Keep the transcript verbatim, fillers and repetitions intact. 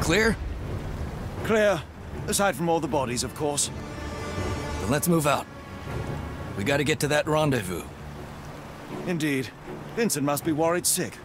clear? Clear. Aside from all the bodies, of course. Then let's move out. We gotta get to that rendezvous. Indeed. Vincent must be worried sick.